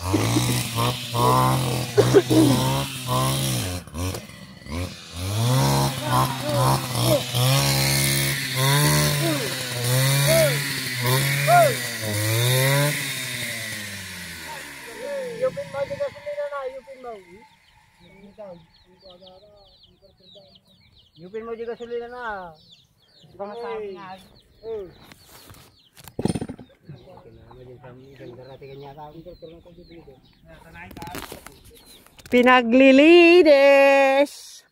Yupin mo di gasolina na, yupin mo. Yupin mo di gasolina na. Baka sabi nga. Pinaglilinis.